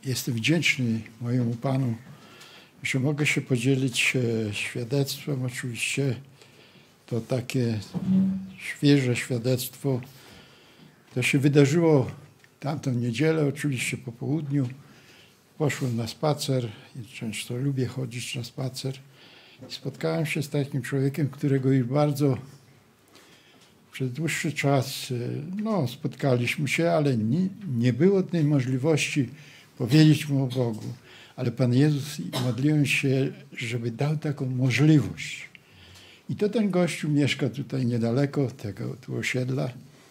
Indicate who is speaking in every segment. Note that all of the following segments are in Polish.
Speaker 1: Jestem wdzięczny mojemu Panu, że mogę się podzielić świadectwem. Oczywiście to takie świeże świadectwo. To się wydarzyło tamtą niedzielę, oczywiście po południu. Poszłem na spacer i często lubię chodzić na spacer. Spotkałem się z takim człowiekiem, którego już bardzo przez dłuższy czas spotkaliśmy się, ale nie było tej możliwości powiedzieć mu o Bogu. Ale Pan Jezus, modliłem się, żeby dał taką możliwość. I to ten gościu mieszka tutaj niedaleko tego tu osiedla.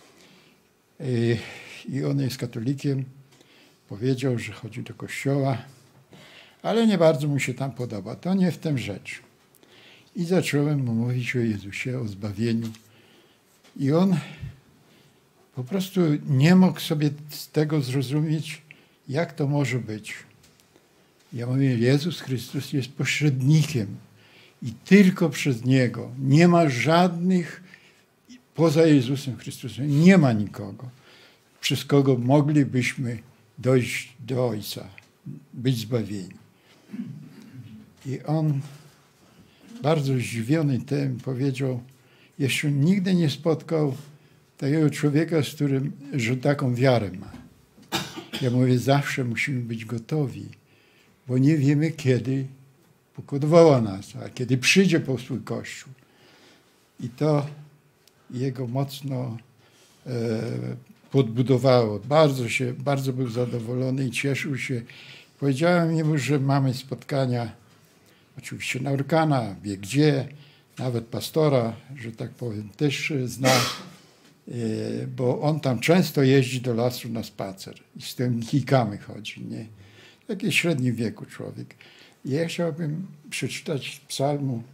Speaker 1: I on jest katolikiem. Powiedział, że chodzi do kościoła, ale nie bardzo mu się tam podoba. To nie w tym rzecz. I zacząłem mu mówić o Jezusie, o zbawieniu. I on po prostu nie mógł sobie z tego zrozumieć, jak to może być. Ja mówię, Jezus Chrystus jest pośrednikiem i tylko przez Niego. Nie ma żadnych, poza Jezusem Chrystusem, nie ma nikogo, przez kogo moglibyśmy dojść do Ojca, być zbawieni. I on bardzo zdziwiony tym powiedział, jeszcze nigdy nie spotkał takiego człowieka, z którym, że taką wiarę ma. Ja mówię, zawsze musimy być gotowi, bo nie wiemy, kiedy Bóg odwoła nas, a kiedy przyjdzie po swój Kościół. I to jego mocno podbudowało. Bardzo był zadowolony i cieszył się. Powiedziałem mu, że mamy spotkania, oczywiście na organa, wie gdzie, nawet pastora, że tak powiem, też zna, bo on tam często jeździ do lasu na spacer i z tymi kijkami chodzi, nie? Taki średni wieku człowiek. I ja chciałbym przeczytać z psalmu.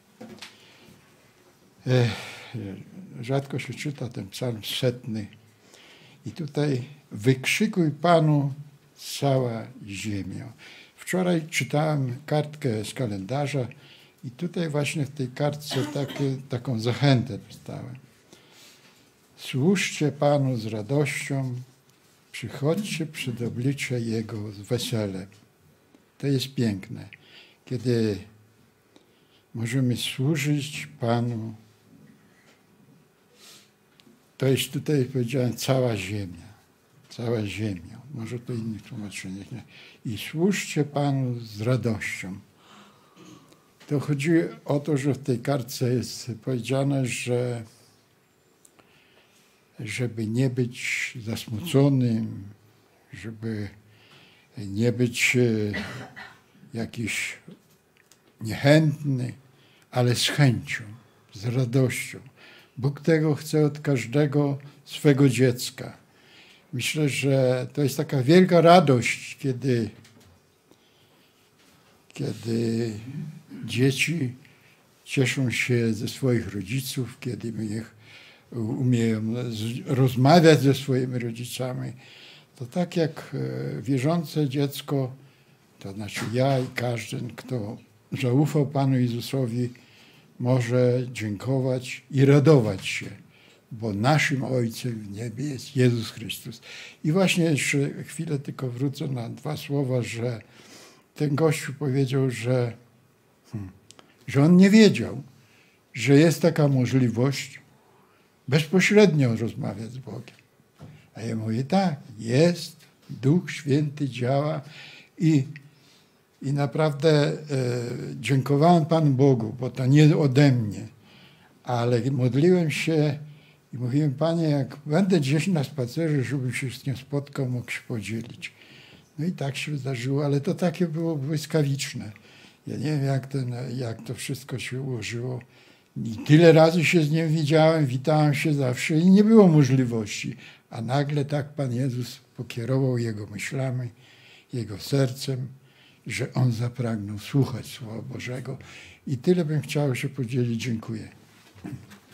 Speaker 1: Rzadko się czyta ten psalm 100. I tutaj wykrzykuj Panu cała ziemia. Wczoraj czytałem kartkę z kalendarza i tutaj właśnie w tej kartce taką zachętę dostałem. Służcie Panu z radością, przychodźcie przed oblicze Jego z weselem. To jest piękne, kiedy możemy służyć Panu. To jest tutaj, powiedziałem, cała ziemia. Cała ziemia. Może to innych tłumaczeniach. Nie? I służcie Panu z radością. To chodzi o to, że w tej kartce jest powiedziane, że żeby nie być zasmuconym, żeby nie być jakiś niechętny, ale z chęcią, z radością. Bóg tego chce od każdego swego dziecka. Myślę, że to jest taka wielka radość, kiedy dzieci cieszą się ze swoich rodziców, kiedy umieją rozmawiać ze swoimi rodzicami. To tak jak wierzące dziecko, to znaczy ja i każdy, kto zaufał Panu Jezusowi, może dziękować i radować się, bo naszym Ojcem w niebie jest Jezus Chrystus. I właśnie jeszcze chwilę tylko wrócę na 2 słowa, że ten gościu powiedział, że on nie wiedział, że jest taka możliwość bezpośrednio rozmawiać z Bogiem. A ja mówię, tak, jest, Duch Święty działa i naprawdę dziękowałem Panu Bogu, bo to nie ode mnie, ale modliłem się i mówiłem, Panie, jak będę gdzieś na spacerze, żebym się z nim spotkał, mógł się podzielić. No i tak się zdarzyło, ale to takie było błyskawiczne. Ja nie wiem, jak to wszystko się ułożyło. I tyle razy się z nim widziałem, witałem się zawsze i nie było możliwości. A nagle tak Pan Jezus pokierował jego myślami, jego sercem, że on zapragnął słuchać Słowa Bożego. I tyle bym chciał się podzielić. Dziękuję.